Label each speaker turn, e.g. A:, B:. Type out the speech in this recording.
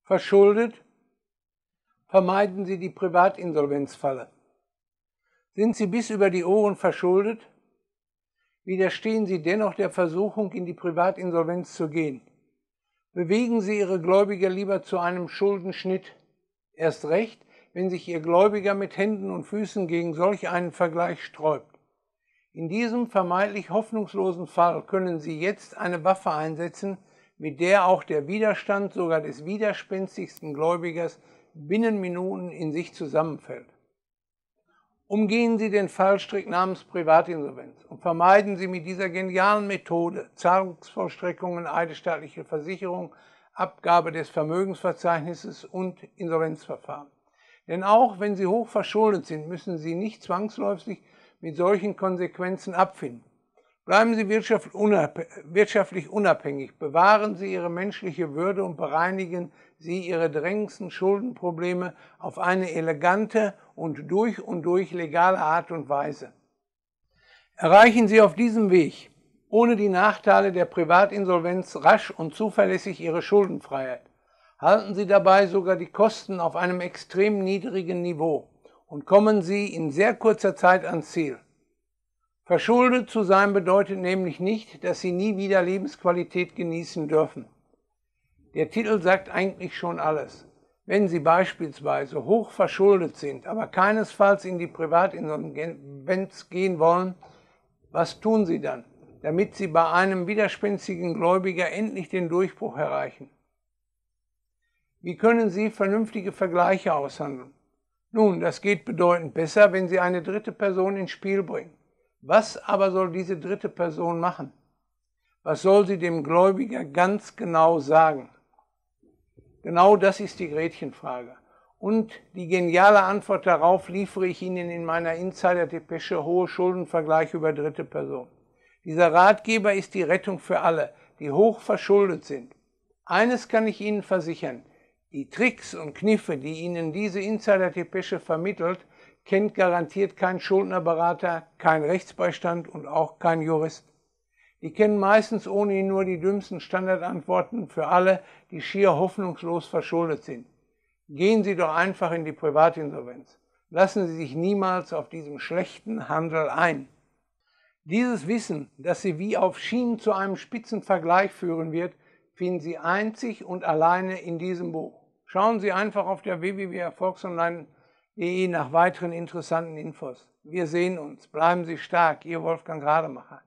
A: Verschuldet? Vermeiden Sie die Privatinsolvenzfalle. Sind Sie bis über die Ohren verschuldet? Widerstehen Sie dennoch der Versuchung, in die Privatinsolvenz zu gehen. Bewegen Sie Ihre Gläubiger lieber zu einem Schuldenschnitt. Erst recht, wenn sich Ihr Gläubiger mit Händen und Füßen gegen solch einen Vergleich sträubt. In diesem vermeintlich hoffnungslosen Fall können Sie jetzt eine Waffe einsetzen, mit der auch der Widerstand sogar des widerspenstigsten Gläubigers binnen Minuten in sich zusammenfällt. Umgehen Sie den Fallstrick namens Privatinsolvenz und vermeiden Sie mit dieser genialen Methode Zahlungsvollstreckungen, eidesstattliche Versicherung, Abgabe des Vermögensverzeichnisses und Insolvenzverfahren. Denn auch wenn Sie hoch verschuldet sind, müssen Sie nicht zwangsläufig mit solchen Konsequenzen abfinden. Bleiben Sie wirtschaftlich unabhängig, bewahren Sie Ihre menschliche Würde und bereinigen Sie Ihre drängendsten Schuldenprobleme auf eine elegante und durch legale Art und Weise. Erreichen Sie auf diesem Weg, ohne die Nachteile der Privatinsolvenz, rasch und zuverlässig Ihre Schuldenfreiheit. Halten Sie dabei sogar die Kosten auf einem extrem niedrigen Niveau und kommen Sie in sehr kurzer Zeit ans Ziel. Verschuldet zu sein bedeutet nämlich nicht, dass Sie nie wieder Lebensqualität genießen dürfen. Der Titel sagt eigentlich schon alles. Wenn Sie beispielsweise hoch verschuldet sind, aber keinesfalls in die Privatinsolvenz gehen wollen, was tun Sie dann, damit Sie bei einem widerspenstigen Gläubiger endlich den Durchbruch erreichen? Wie können Sie vernünftige Vergleiche aushandeln? Nun, das geht bedeutend besser, wenn Sie eine dritte Person ins Spiel bringen. Was aber soll diese dritte Person machen? Was soll sie dem Gläubiger ganz genau sagen? Genau das ist die Gretchenfrage. Und die geniale Antwort darauf liefere ich Ihnen in meiner Insider-Depesche Hohe Schuldenvergleich über dritte Person. Dieser Ratgeber ist die Rettung für alle, die hoch verschuldet sind. Eines kann ich Ihnen versichern: Die Tricks und Kniffe, die Ihnen diese Insider-Depesche vermittelt, kennt garantiert kein Schuldnerberater, kein Rechtsbeistand und auch kein Jurist. Die kennen meistens ohnehin nur die dümmsten Standardantworten für alle, die schier hoffnungslos verschuldet sind. Gehen Sie doch einfach in die Privatinsolvenz. Lassen Sie sich niemals auf diesen schlechten Handel ein. Dieses Wissen, das Sie wie auf Schienen zu einem Spitzenvergleich führen wird, finden Sie einzig und alleine in diesem Buch. Schauen Sie einfach auf der www.erfolgsonline.de nach weiteren interessanten Infos. Wir sehen uns. Bleiben Sie stark. Ihr Wolfgang Rademacher.